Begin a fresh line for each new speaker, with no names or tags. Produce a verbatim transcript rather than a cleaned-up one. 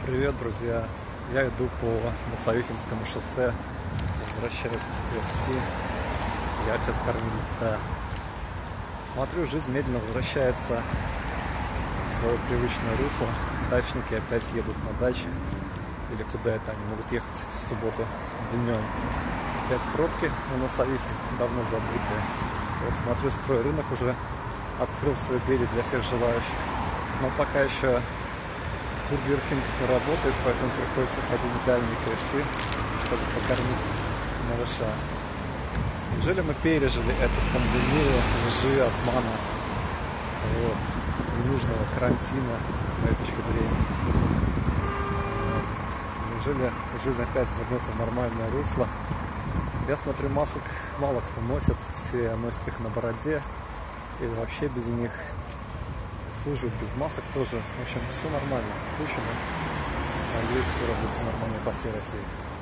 Привет, друзья! Я иду по Масавихинскому шоссе, возвращаюсь из ка эф си. Я отец кормил, да. Смотрю, жизнь медленно возвращается в свое привычное русло. Дачники опять едут на дачи. Или куда это они могут ехать в субботу днем. Опять пробки на Масавихе, давно забытые. Вот смотрю, стройрынок уже открыл свои двери для всех желающих. Но пока еще Бургер Кинг работает, поэтому приходится ходить в дальние ка эф си, чтобы покормить малыша. Неужели мы пережили эту пандемию лжи, обмана, вот, ненужного карантина, с моей точки зрения? Неужели жизнь опять вернется в нормальное русло? Я смотрю, масок мало кто носит, все носят их на бороде или вообще без них. Служит без масок тоже. В общем, все нормально. Слышно. Надеюсь, все работает нормально по всей России.